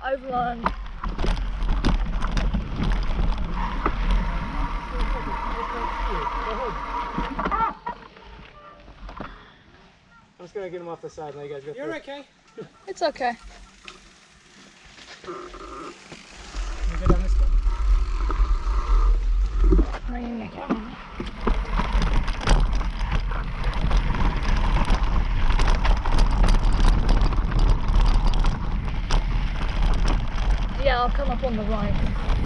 I've learned. I'm just gonna get him off the side and let you guys go through. You're okay. It's okay. You go down this way. Yeah, I'll come up on the right.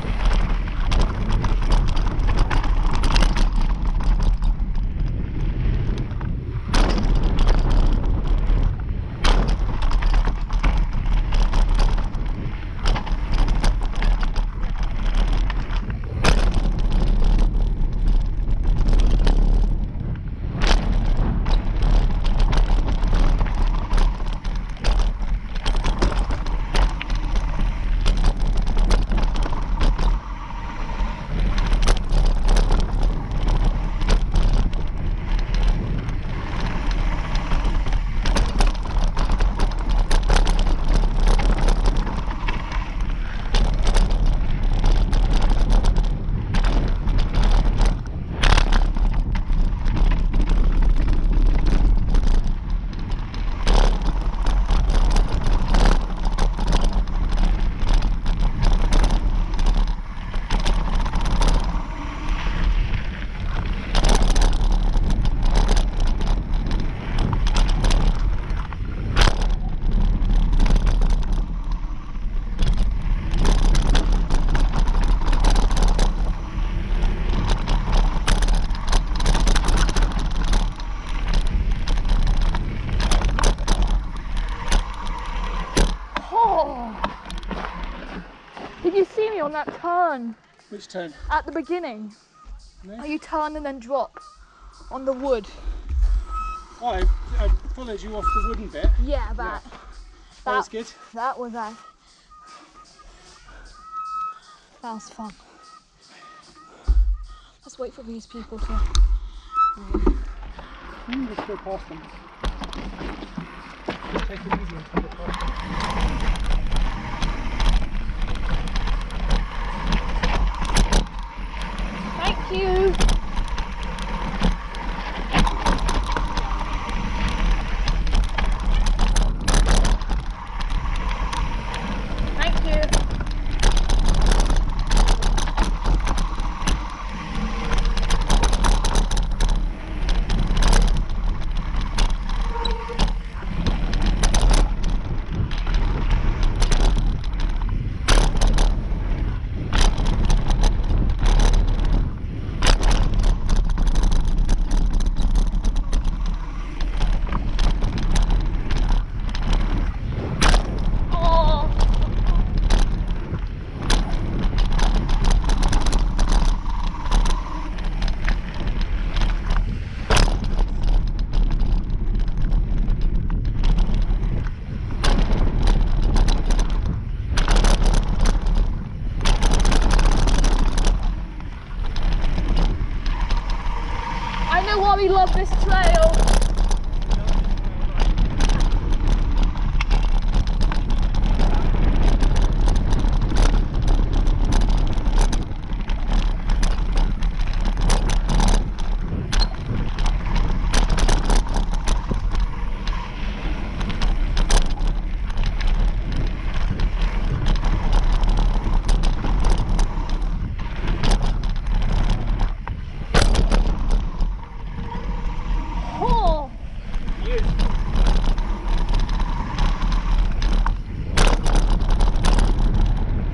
Did you see me on that turn? Which turn? At the beginning. No. You turn and then drop on the wood. Oh, I followed you off the wooden bit. Yeah, that. Yeah. That was good. That was that. That was fun. Let's wait for these people to. Just go past them. Just take it easy until they past them. Thank you. Thank you. I know why we love this trail.